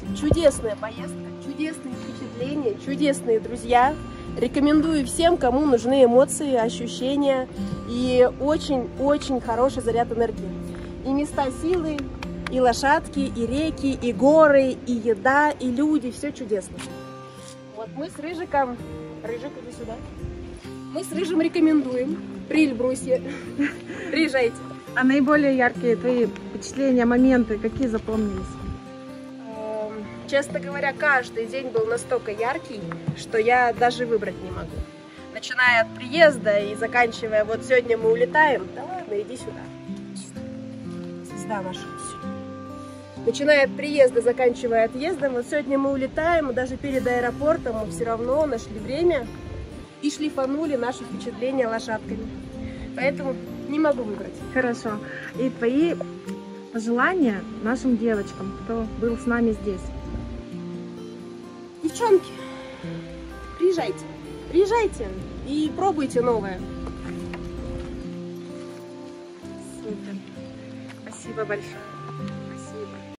Чудесная поездка, чудесные впечатления, чудесные друзья. Рекомендую всем, кому нужны эмоции, ощущения и очень-очень хороший заряд энергии. И места силы, и лошадки, и реки, и горы, и еда, и люди. Все чудесно. Вот мы с Рыжиком... Рыжик, иди сюда. Мы с Рыжим рекомендуем при Эльбрусе. Приезжайте. А наиболее яркие твои впечатления, моменты, какие запомнились? Честно говоря, каждый день был настолько яркий, что я даже выбрать не могу. Начиная от приезда и заканчивая, вот сегодня мы улетаем, да ладно, иди сюда. Звезда наша. Начиная от приезда, заканчивая отъездом, вот сегодня мы улетаем, и даже перед аэропортом мы все равно нашли время и шлифанули наши впечатления лошадками. Поэтому не могу выбрать. Хорошо. И твои пожелания нашим девочкам, кто был с нами здесь? Девчонки, приезжайте, приезжайте и пробуйте новое. Супер. Спасибо большое.